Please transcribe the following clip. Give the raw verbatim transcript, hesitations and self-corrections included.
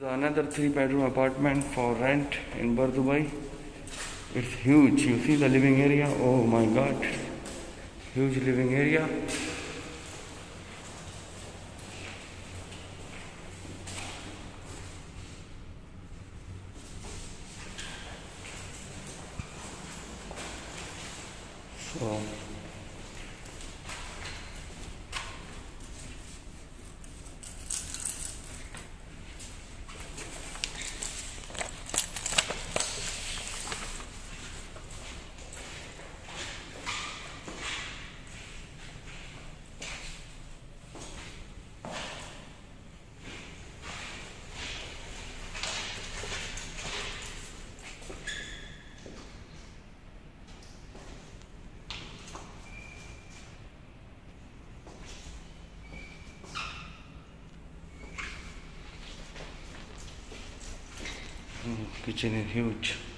another three bedroom apartment for rent in Bur Dubai. It's huge. You see the living area? Oh my god. Huge living area. So kitchen is huge.